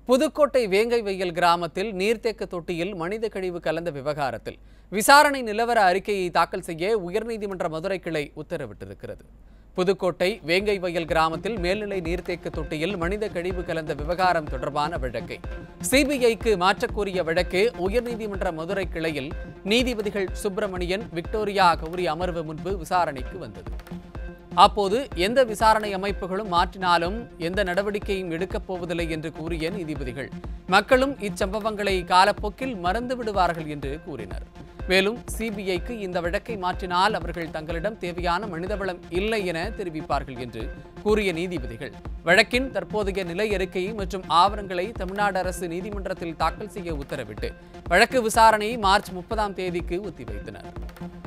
புதுக்கோட்டை வேங்கைவயல் கிராமத்தில் நீர்த்தேக்க தொட்டியில் மனித கழிவு கலந்த விவகாரத்தில் விசாரணை நிலவர அறிக்கையை தாக்கல் செய்ய உயர்நீதிமன்ற மதுரை கிளை உத்தரவிட்டிருக்கிறது. புதுக்கோட்டை வேங்கைவயல் கிராமத்தில் மேல்நிலை நீர்த்தேக்க தொட்டியில் மனித கழிவு கலந்த விவகாரம் தொடர்பான வழக்கை சிபிஐக்கு மாற்றக்கோரிய வழக்கு உயர்நீதிமன்ற மதுரை கிளையில் நீதிபதிகள் சுப்பிரமணியன், விக்டோரியா கௌரி அமர்வு முன்பு விசாரணைக்கு வந்தது. அப்போது எந்த விசாரணை அமைப்புகளும் மாற்றினாலும் எந்த நடவடிக்கையும் எடுக்கப் போவதில்லை என்று கூறிய நீதிபதிகள் மக்களும் இச்சம்பவங்களை காலப்போக்கில் மறந்து விடுவார்கள் என்று கூறினர். மேலும் சிபிஐக்கு இந்த வழக்கை மாற்றினால் அவர்கள் தங்களிடம் தேவையான மனிதவளம் இல்லை என தெரிவிப்பார்கள் என்று கூறிய நீதிபதிகள் வழக்கின் தற்போதைய நிலை அறிக்கையை மற்றும் ஆவணங்களை தமிழ்நாடு அரசு நீதிமன்றத்தில் தாக்கல் செய்ய உத்தரவிட்டு வழக்கு விசாரணையை மார்ச் 30ஆம் தேதிக்கு ஒத்திவைத்தனர்.